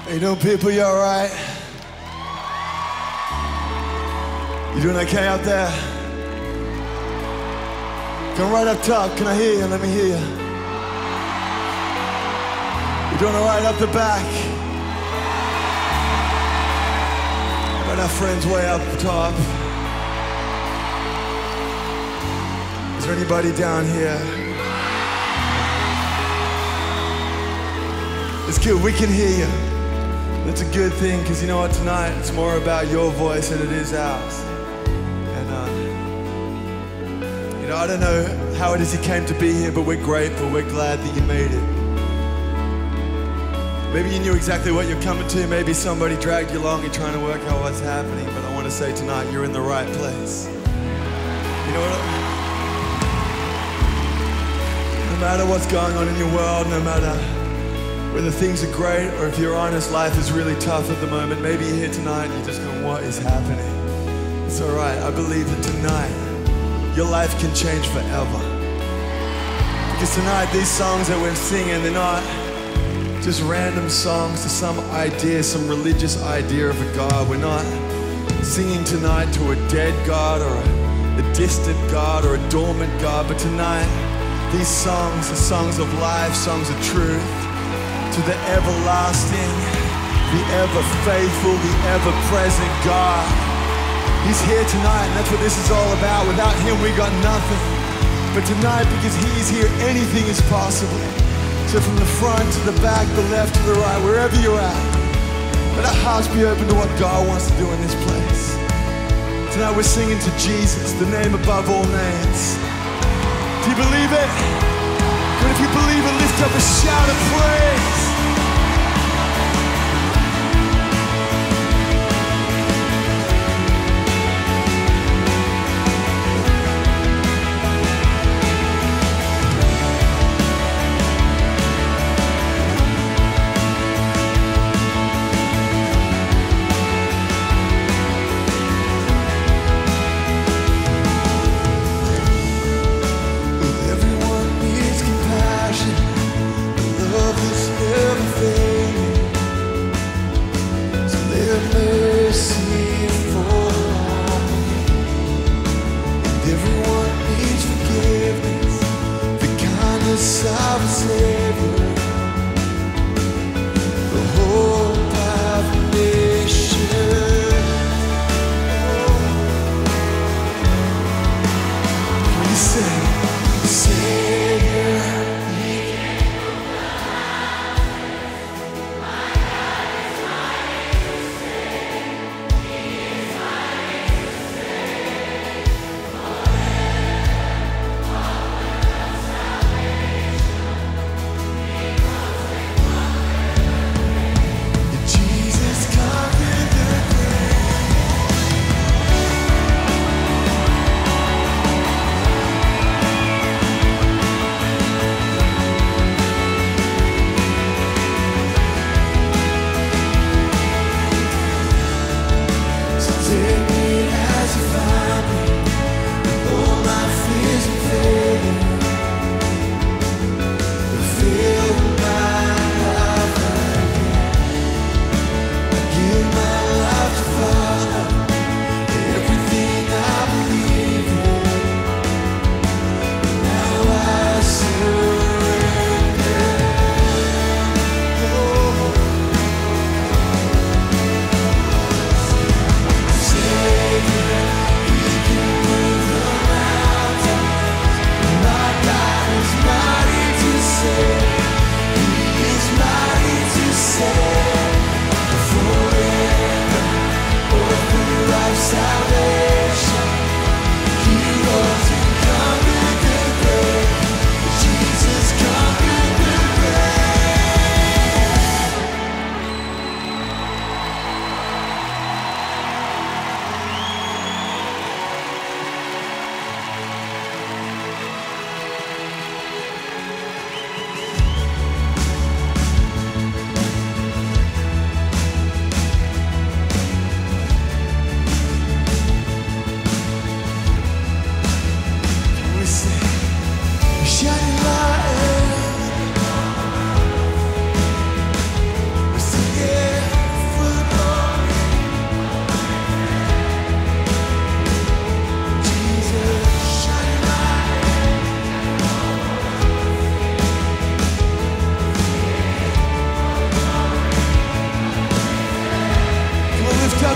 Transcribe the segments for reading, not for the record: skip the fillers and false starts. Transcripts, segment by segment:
How you doing, people? You alright? You doing okay out there? Come right up top. Can I hear you? Let me hear you. You doing alright up the back? How about our friends way up top? Is there anybody down here? It's good, we can hear you. That's a good thing, because you know what, tonight it's more about your voice than it is ours. And you know, I don't know how it is you came to be here, but we're grateful, we're glad that you made it. Maybe you knew exactly what you're coming to, maybe somebody dragged you along, you're trying to work out what's happening, but I want to say tonight, you're in the right place. You know what? No matter what's going on in your world, no matter whether things are great or if you're honest, life is really tough at the moment. Maybe you're here tonight and you're just going, what is happening? It's all right. I believe that tonight your life can change forever. Because tonight these songs that we're singing, they're not just random songs to some idea, some religious idea of a God. We're not singing tonight to a dead God or a distant God or a dormant God, but tonight these songs are songs of life, songs of truth, to the everlasting, the ever-faithful, the ever-present God. He's here tonight, and that's what this is all about. Without Him, we got nothing. But tonight, because He's here, anything is possible. So from the front to the back, the left to the right, wherever you're at, let our hearts be open to what God wants to do in this place. Tonight, we're singing to Jesus, the name above all names. Do you believe it? But if you believe it, lift up a shout of praise. Everyone needs compassion. Love is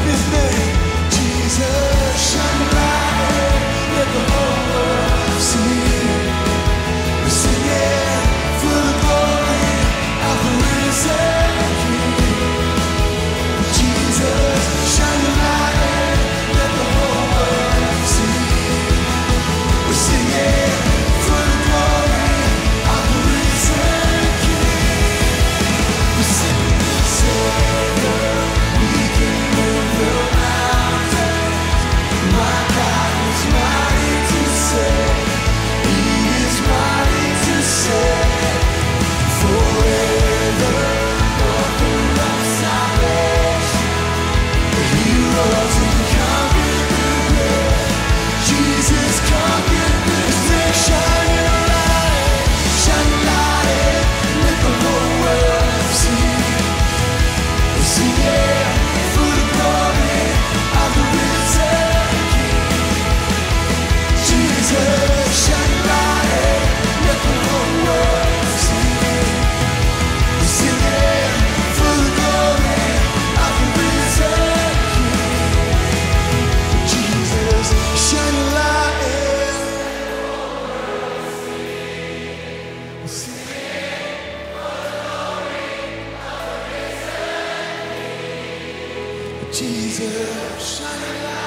up his name. Jesus, shine your light, let the whole world see. We're singing for the glory of the risen King. Jesus, shine your light, let the whole world see. We're singing for the glory of the risen King. We're singing, Savior, we can move the mountains. My God is mighty to save. He is mighty to save. Forever, author of salvation. He rose and conquered the grave. Jesus conquered the grave. Shine your light, let the whole world see. We're singing for the glory of the risen King. Jesus, shine your light, let the whole world see. We're singing for the glory of the risen King. Jesus, shine your light. We're singing. Jesus, shine your light.